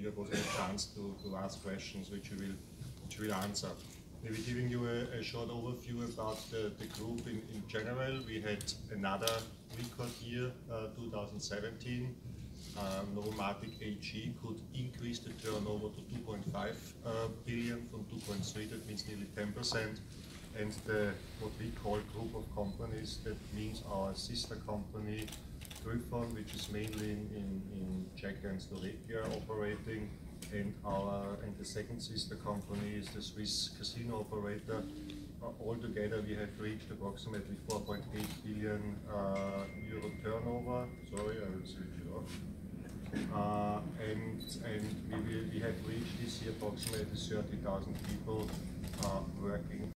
you also have a chance to ask questions which we will answer. Maybe giving you a short overview about the group in general. We had another record year, 2017. Novomatic AG could increase the turnover to 2.5 billion from 2.3, that means nearly 10%. And what we call group of companies, that means our sister company, Gryphon, which is mainly in Czech and Slovakia operating, and the second sister company is the Swiss casino operator. Altogether, we have reached approximately 4.8 billion euro turnover. Sorry, I will switch it off. And we have reached this year approximately 30,000 people working